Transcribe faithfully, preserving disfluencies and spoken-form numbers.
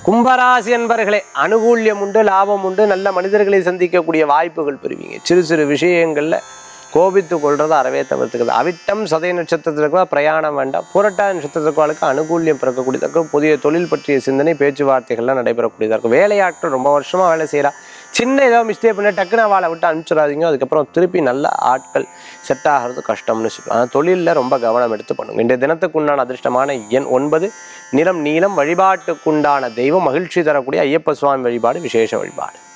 கும்பராசி என்பர்களே அனுகூல்யம் உண்டு, லாபம் உண்டு, நல்ல மனிதர்களை சந்திக்கக்கூடிய வாய்ப்புகள் பெறுவீங்க. சிறு சிறு விஷயங்களில் கோபித்து கொள்றதை அறவே தவிர்த்துக்கிறது. அவிட்டம் சதய நட்சத்திரத்திற்கு பிரயாணம் வேண்டாம். புரட்டாதி நட்சத்திரத்துக்கு அனுகூல்யம் பிறக்கக்கூடியதாக இருக்கும். புதிய தொழில் பற்றிய சிந்தனை பேச்சுவார்த்தைகள்லாம் நடைபெறக்கூடியதாக இருக்கும். வேலையாட்கள் ரொம்ப வருஷமாக வேலை செய்கிறா, சின்ன ஏதோ மிஸ்டேக் பண்ண டக்குன்னு வாழை விட்டு அனுப்பிச்சிடாதீங்க. அதுக்கப்புறம் திருப்பி நல்ல ஆட்கள் செட் ஆகிறது கஷ்டம்னு சொல்லுவாங்க. ஆனால் தொழிலில் ரொம்ப கவனம் எடுத்து பண்ணுங்க. இன்றைய தினத்துக்குண்டான அதிர்ஷ்டமான எண் ஒன்பது, நிறம் நீளம், வழிபாட்டுக்குண்டான தெய்வம் மகிழ்ச்சி தரக்கூடிய ஐயப்ப சுவாமி வழிபாடு விசேஷ வழிபாடு.